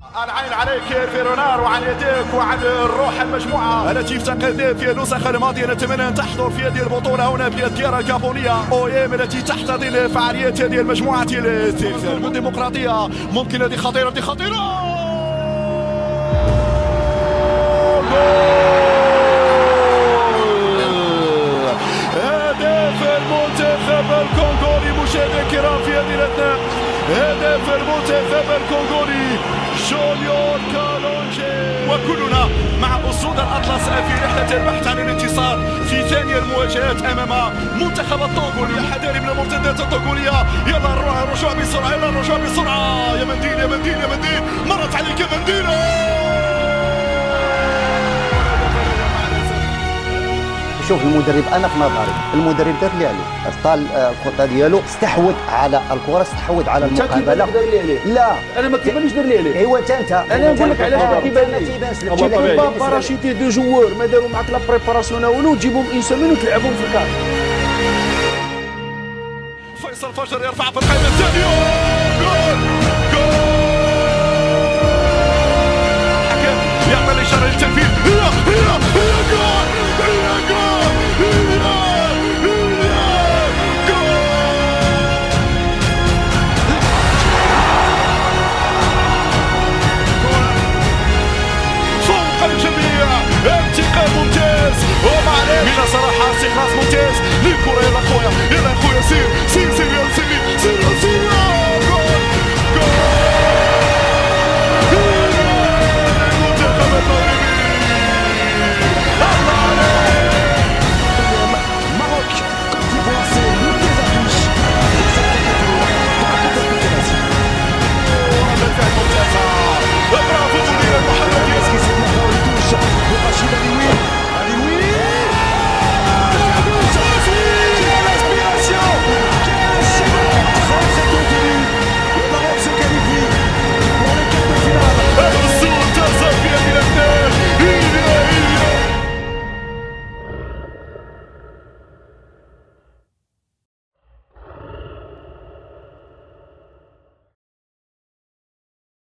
العين عليك فيرونار وعن يديك وعن الروح المجموعة التي افتقدت في النسخ الماضية. نتمنى أن تحضر في هذه البطولة هنا في الديار الكابونية OM التي تحتضن فعاليات هذه المجموعة الديمقراطية. ممكن هذه خطيرة، هذه خطيرة. هدف المنتخب الكونغولي مشاهدينا الكرام في هذه الأثناء. هدف المنتخب الكونغولي جوليور كالونجي. وكلنا مع أسود الأطلس في رحلة البحث عن الانتصار في ثاني المواجهات أمام منتخب الطونغولي. حذاري من المرتدات الطونغولية. يلا الرجوع بسرعة، يلا الرجوع بسرعة. يا منديل يا منديل يا منديل، مرت عليك يا منديل. شوف المدرب، انا في نظري المدرب دار اللي عليه، اختار الخطه ديالو، استحوذ على الكره، استحوذ على المقابله. لا انا ما كيبانليش دار لي عليه. ايوا انت انا نقول لك علاش ما كيبانش لك. تجيب باراشيتي دو جوار ما داروا معاك لا بريباراسيون والو، تجيبهم ان سيمين وتلعبهم في الكار. فيصل فجر يرفع في القائمه الثانيه. جول جول. حكم يعمل اشاره للتنفيذ. هي جول.